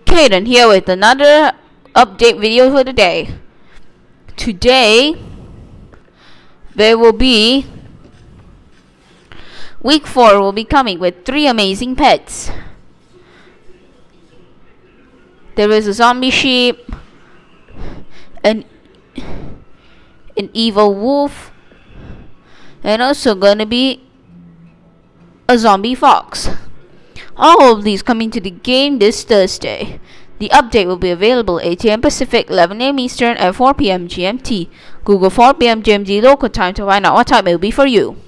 Kaden here with another update video for the day. Today there will be week 4 will be coming with 3 amazing pets. There is a zombie sheep, an evil wolf, and also gonna be a zombie fox. All of these coming to the game this Thursday. The update will be available 8 AM Pacific, 11 AM Eastern, and 4 PM GMT. Google 4 PM GMT local time to find out what time it will be for you.